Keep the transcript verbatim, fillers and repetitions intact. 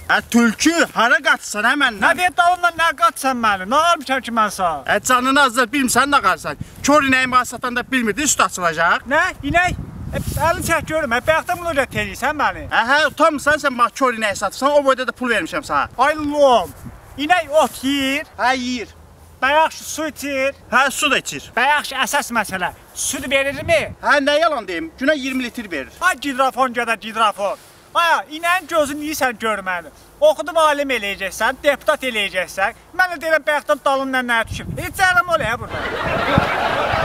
Ə, tülkü, hara qaçsan hə məndən? Nə deyət dalımdan nə qaçsan məni? Nə almışam ki mən sağ? Ə, canını azdır, bilmirsən nə qarsan. Kör inəyi mənə satanda bilmirdi, üstü açılacaq. Nə? İnək? E, əlini çək görüm, hə, bəxtəm bunu öyrət eləyirsən məni. Ə, hə, utanmırsan, sən mənə kör inəyi satırsan, o boyda da pul vermişəm sana. Ay lom, inək ot yiyir, Hə, yiyir. bayaq su içir. Hə, su da içir. Bayaq əsas məsələ, süd verirmi? Hə, nə yalan deyim, günə iyirmi litr verir. Ay gidrafon gədə gidrafon. Aya, inəyin gözünü yiyirsən görməni. Oxudum alim eləyəcəksən, deputat eləyəcəksən. Mən də deyirəm bəxtəm dalından nəyə düşüb. Heç cələm ol ya burada.